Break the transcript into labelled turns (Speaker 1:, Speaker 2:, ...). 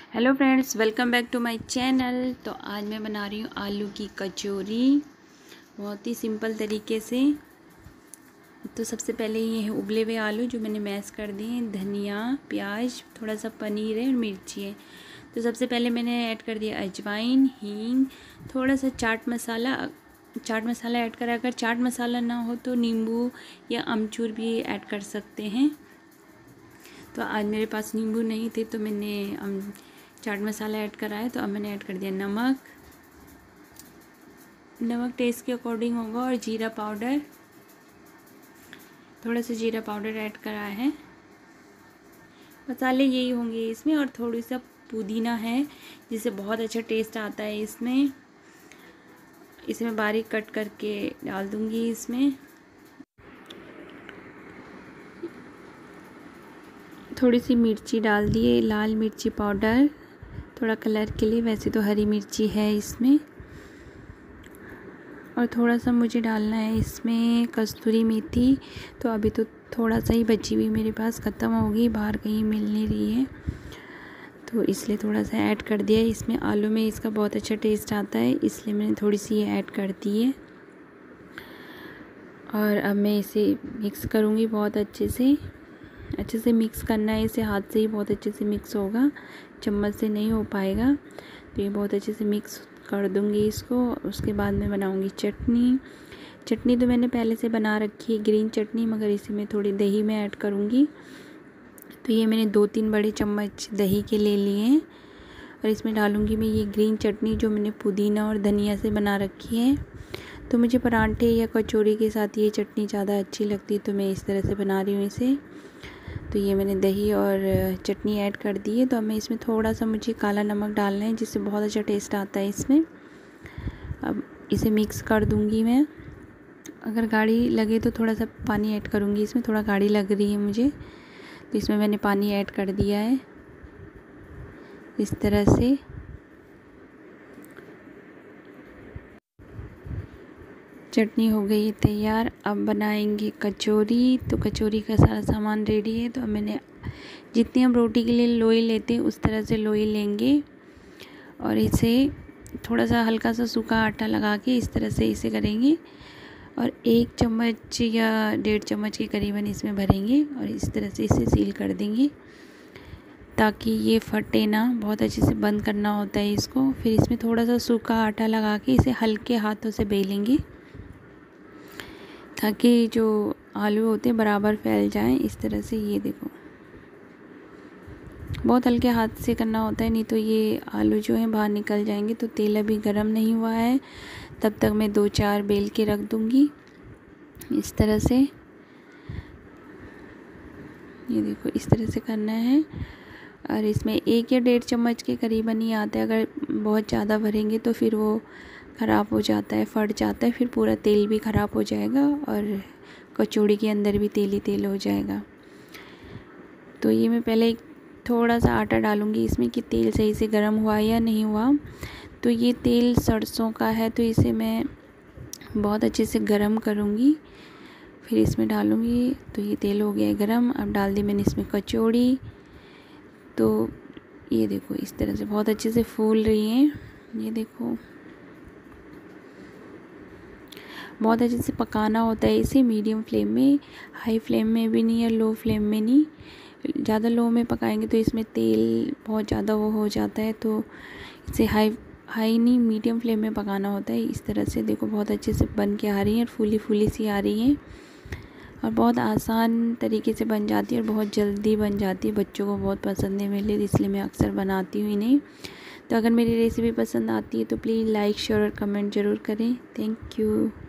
Speaker 1: Hello friends, welcome back to my channel. तो आज मैं बना रही हूँ आलू की कचौरी, बहुत ही सिंपल तरीके से। तो सबसे पहले ये है उबले हुए आलू जो मैंने मैश कर दिए हैं, धनिया, प्याज, थोड़ा सा पनीर है और मिर्ची है। तो सबसे पहले मैंने ऐड कर दिया अजवाइन, हींग, थोड़ा सा चाट मसाला ऐड करा। अगर चाट मसाला ना हो तो नींबू या अमचूर भी ऐड कर सकते हैं। तो आज मेरे पास नींबू नहीं थे तो मैंने चाट मसाला ऐड करा है। तो अब मैंने ऐड कर दिया नमक टेस्ट के अकॉर्डिंग होगा, और जीरा पाउडर, थोड़ा सा जीरा पाउडर ऐड करा है। मसाले यही होंगे इसमें, और थोड़ी सा पुदीना है जिससे बहुत अच्छा टेस्ट आता है इसमें। इसे मैं बारीक कट करके डाल दूँगी इसमें। थोड़ी सी मिर्ची डाल दिए, लाल मिर्ची पाउडर, थोड़ा कलर के लिए। वैसे तो हरी मिर्ची है इसमें। और थोड़ा सा मुझे डालना है इसमें कस्तूरी मेथी। तो अभी तो थोड़ा सा ही बची हुई मेरे पास, ख़त्म होगी, बाहर कहीं मिल नहीं रही है, तो इसलिए थोड़ा सा ऐड कर दिया। इसमें आलू में इसका बहुत अच्छा टेस्ट आता है, इसलिए मैंने थोड़ी सी ये ऐड कर दी है। और अब मैं इसे मिक्स करूँगी बहुत अच्छे से मिक्स करना है इसे। हाथ से ही बहुत अच्छे से मिक्स होगा, चम्मच से नहीं हो पाएगा। तो ये बहुत अच्छे से मिक्स कर दूँगी इसको। उसके बाद मैं बनाऊँगी चटनी तो मैंने पहले से बना रखी है, ग्रीन चटनी, मगर इसे मैं थोड़ी दही में ऐड करूँगी। तो ये मैंने 2-3 बड़े चम्मच दही के ले लिए हैं, और इसमें डालूँगी मैं ये ग्रीन चटनी जो मैंने पुदीना और धनिया से बना रखी है। तो मुझे परांठे या कचौरी के साथ ये चटनी ज़्यादा अच्छी लगती है, तो मैं इस तरह से बना रही हूँ इसे। तो ये मैंने दही और चटनी ऐड कर दी है। तो अब मैं इसमें थोड़ा सा मुझे काला नमक डालना है, जिससे बहुत अच्छा टेस्ट आता है इसमें। अब इसे मिक्स कर दूँगी मैं। अगर गाढ़ी लगे तो थोड़ा सा पानी ऐड करूँगी इसमें, थोड़ा गाढ़ी लग रही है मुझे, तो इसमें मैंने पानी ऐड कर दिया है इस तरह से। चटनी हो गई है तैयार। अब बनाएंगे कचौरी। तो कचौरी का सारा सामान रेडी है। तो अब मैंने जितनी हम रोटी के लिए लोई लेते हैं उस तरह से लोई लेंगे, और इसे थोड़ा सा हल्का सा सूखा आटा लगा के इस तरह से इसे करेंगे, और 1 चम्मच या 1.5 चम्मच के करीबन इसमें भरेंगे, और इस तरह से इसे सील कर देंगे ताकि ये फटे ना। बहुत अच्छे से बंद करना होता है इसको। फिर इसमें थोड़ा सा सूखा आटा लगा के इसे हल्के हाथों से बेलेंगे, ताकि जो आलू होते हैं बराबर फैल जाएं इस तरह से। ये देखो, बहुत हल्के हाथ से करना होता है, नहीं तो ये आलू जो हैं बाहर निकल जाएंगे। तो तेल अभी गरम नहीं हुआ है, तब तक मैं 2-4 बेल के रख दूँगी इस तरह से। ये देखो, इस तरह से करना है। और इसमें 1 या 1.5 चम्मच के करीबन ही आता है। अगर बहुत ज़्यादा भरेंगे तो फिर वो ख़राब हो जाता है, फट जाता है, फिर पूरा तेल भी ख़राब हो जाएगा, और कचौड़ी के अंदर भी तेल ही तेल हो जाएगा। तो ये मैं पहले थोड़ा सा आटा डालूँगी इसमें कि तेल सही से गर्म हुआ या नहीं हुआ। तो ये तेल सरसों का है, तो इसे मैं बहुत अच्छे से गर्म करूँगी, फिर इसमें डालूँगी। तो ये तेल हो गया है गर्म। अब डाल दी मैंने इसमें कचौड़ी। तो ये देखो, इस तरह से बहुत अच्छे से फूल रही हैं। ये देखो, बहुत अच्छे से पकाना होता है इसे, मीडियम फ्लेम में, हाई फ्लेम में भी नहीं या लो फ्लेम में नहीं। ज़्यादा लो में पकाएंगे तो इसमें तेल बहुत ज़्यादा वो हो जाता है, तो इसे हाई नहीं, मीडियम फ्लेम में पकाना होता है। इस तरह से देखो, बहुत अच्छे से बन के आ रही हैं, फूली फूली सी आ रही हैं, और बहुत आसान तरीके से बन जाती है, और बहुत जल्दी बन जाती है। बच्चों को बहुत पसंद है मेरे, इसलिए मैं अक्सर बनाती हूँ इन्हें। तो अगर मेरी रेसिपी पसंद आती है तो प्लीज़ लाइक, शेयर और कमेंट ज़रूर करें। Thank you.